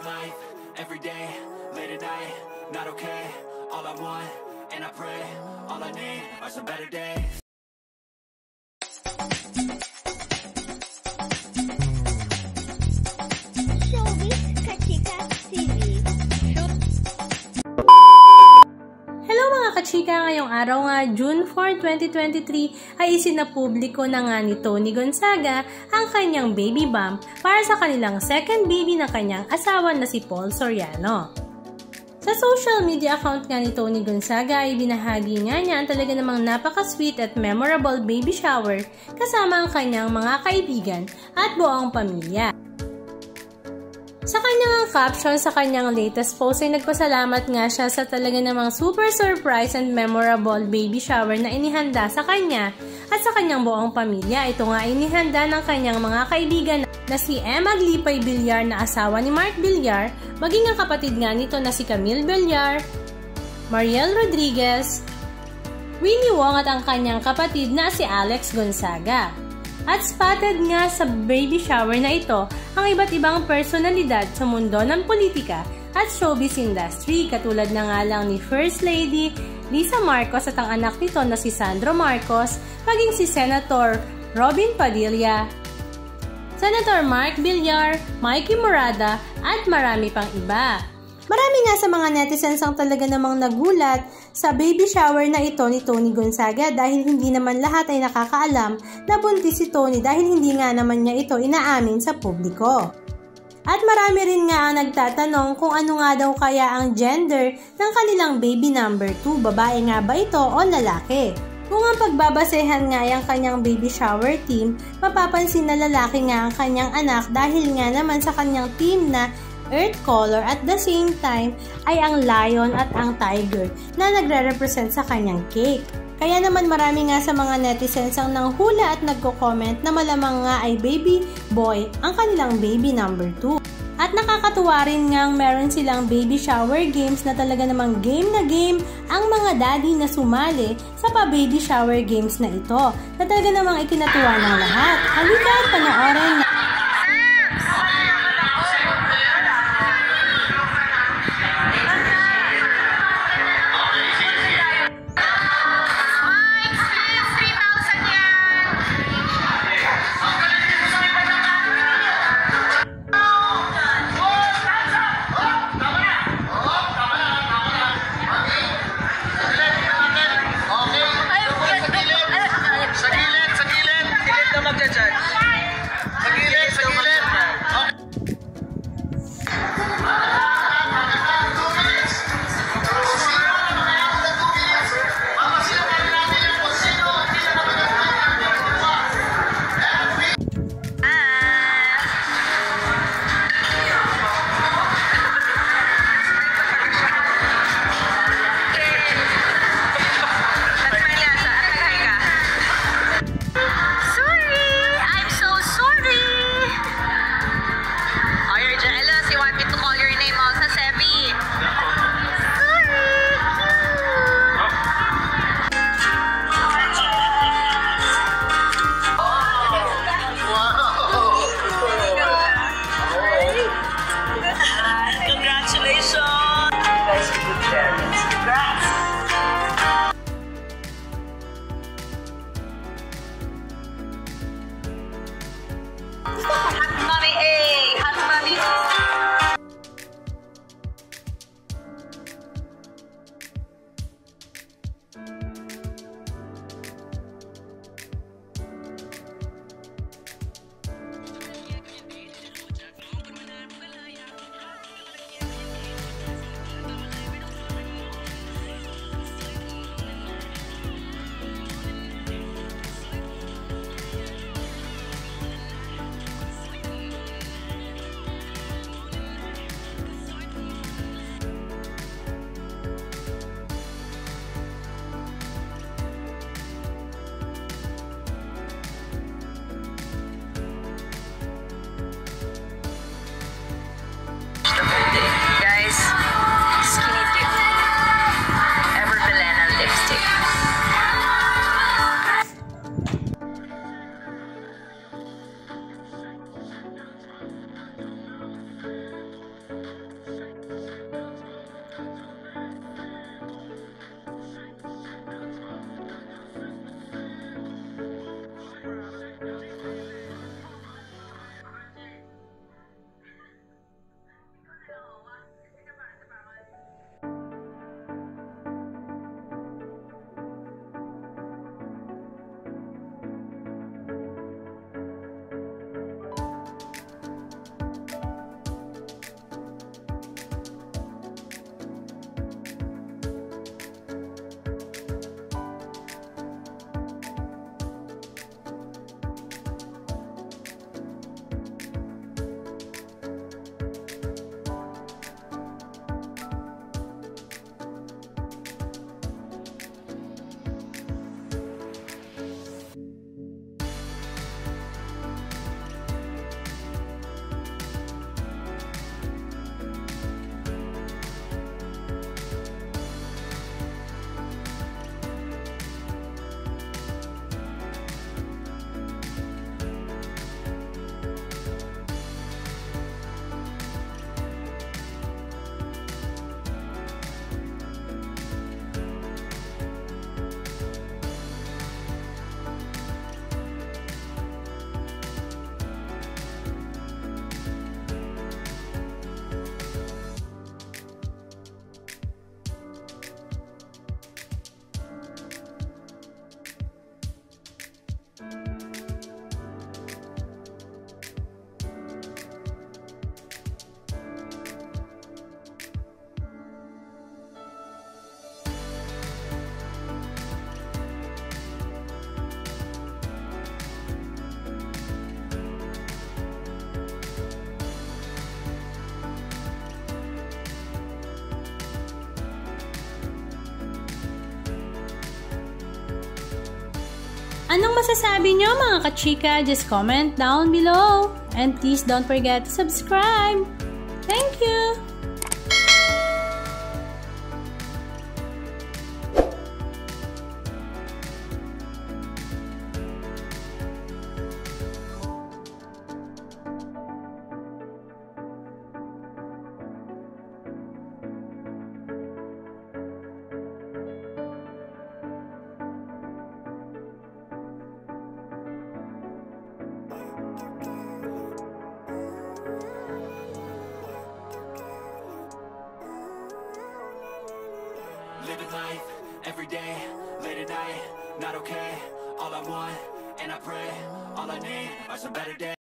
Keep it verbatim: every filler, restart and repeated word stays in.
life, every day, late at night, not okay. All I want, and I pray, all I need are some better days. Showbiz, ka-Chikka T V. Hello mga ka-Chikka, ngayong araw nga June fourth, twenty twenty-three ay isinapubliko na nga ni Toni Gonzaga ang kanyang baby bump para sa kanilang second baby na kanyang asawa na si Paul Soriano. Sa social media account nga ni Toni Gonzaga ay binahagi nga niya ang talaga namang napaka-sweet at memorable baby shower kasama ang kanyang mga kaibigan at buong pamilya. Sa kanyang caption sa kanyang latest post ay nagpasalamat nga siya sa talaga namang super surprise and memorable baby shower na inihanda sa kanya at sa kanyang buong pamilya. Ito nga inihanda ng kanyang mga kaibigan na si Emma Glipay Villar na asawa ni Mark Villar, maging ang kapatid nga nito na si Camille Villar, Mariel Rodriguez, Winnie Wong at ang kanyang kapatid na si Alex Gonzaga. At spotted nga sa baby shower na ito ang iba't ibang personalidad sa mundo ng politika at showbiz industry katulad na nga lang ni First Lady Liza Marcos at ang anak nito na si Sandro Marcos, maging si Senator Robin Padilla, Senator Mark Villar, Mikey Morada at marami pang iba. Marami nga sa mga netizens ang talaga namang nagulat sa baby shower na ito ni Toni Gonzaga dahil hindi naman lahat ay nakakaalam na buntis si Toni dahil hindi nga naman niya ito inaamin sa publiko. At marami rin nga ang nagtatanong kung ano nga daw kaya ang gender ng kanilang baby number two, babae nga ba ito o lalaki. Kung ang pagbabasehan nga yung kanyang baby shower team, mapapansin na lalaki nga ang kanyang anak dahil nga naman sa kanyang team na earth color at the same time ay ang lion at ang tiger na nagre-represent sa kanyang cake. Kaya naman marami nga sa mga netizens ang nanghula at nagko-comment na malamang nga ay baby boy ang kanilang baby number two. At nakakatuwa rin nga meron silang baby shower games na talaga namang game na game ang mga daddy na sumali sa pa-baby shower games na ito na talaga namang ikinatuwa ng lahat. Halika at panoorin na. Sa gilid, sa gilid. Sa gilid na magja-judge. Sa gilid. Anong masasabi nyo mga ka-Chikka? Just comment down below. And please don't forget to subscribe. Thank you! Living life, every day, late at night, not okay. All I want, and I pray, all I need are some better days.